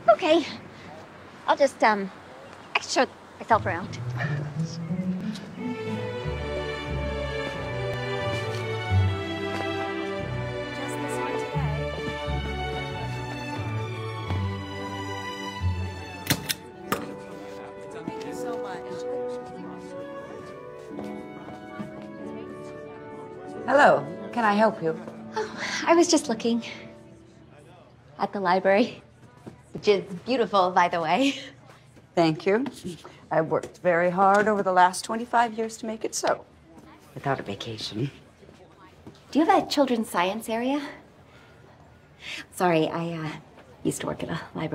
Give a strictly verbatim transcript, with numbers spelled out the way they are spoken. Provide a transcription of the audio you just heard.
Okay. I'll just, um, I can show myself around. Just this one today. Thank you so much. Hello, can I help you? Oh, I was just looking at the library, which is beautiful, by the way. Thank you. I worked very hard over the last twenty-five years to make it so, without a vacation. Do you have a children's science area? Sorry, I uh, used to work at a library.